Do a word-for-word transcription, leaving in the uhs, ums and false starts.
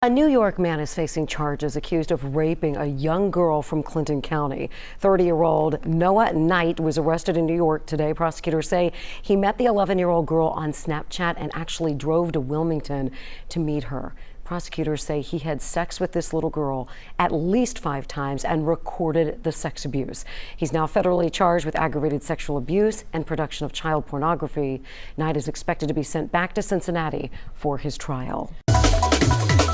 A New York man is facing charges accused of raping a young girl from Clinton County. thirty-year-old Noah Knight was arrested in New York today. Prosecutors say he met the eleven-year-old girl on Snapchat and actually drove to Wilmington to meet her. Prosecutors say he had sex with this little girl at least five times and recorded the sex abuse. He's now federally charged with aggravated sexual abuse and production of child pornography. Knight is expected to be sent back to Cincinnati for his trial.